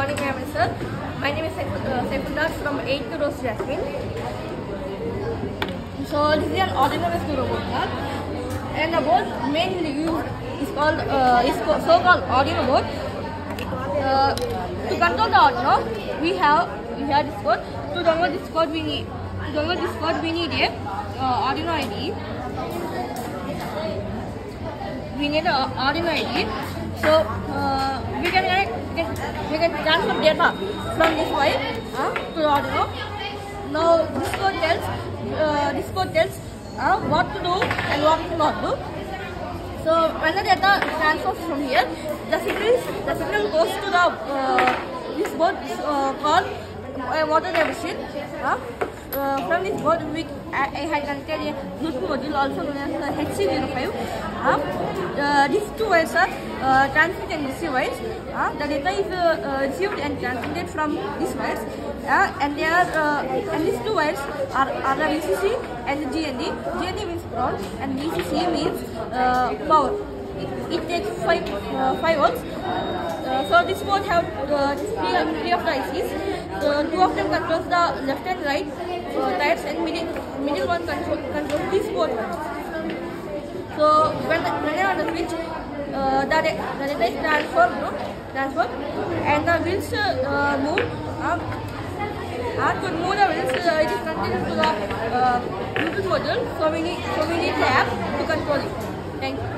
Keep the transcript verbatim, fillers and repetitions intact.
morning, ma'am and sir. My name is Saifullah from eighth to Rose Jasmine. So this is an Arduino rescue robot card, and the board mainly used is called uh, is so-called Arduino board. Uh, to control the Arduino, we have we have this code. To download this code, we need to download this code we need a uh, Arduino I D E. We need an Arduino I D E. So uh, we can connect, we can we can transfer data from this wire uh, to the Arduino. Now this code tells uh, this code tells uh, what to do and what to not do. So when the data transfers from here, the signal the signal goes to the uh, this board uh, called a water machine. Uh, uh, from this board, we I, I had connected a Bluetooth module, also known as the H C zero five. Uh, uh, these two wires are uh, transmit and receive wires. Uh, the data is uh, uh, received and transmitted from these wires, uh, and they are uh, and these two wires are, are the V C C and the G N D. G N D means ground and V C C means uh, power. It, it takes five uh, five volts. Uh, so this board have uh, three, three of the I Cs. So two of them controls the left and right uh, types, and middle middle one control, controls this board. So when the, when I on the switch, uh, the, the data is transferred, no? transferred, and the wheels uh, move. Uh, and to move the wheels, uh, it is connected to the uh, Bluetooth module. So we need so we need the app to control it. Thank you.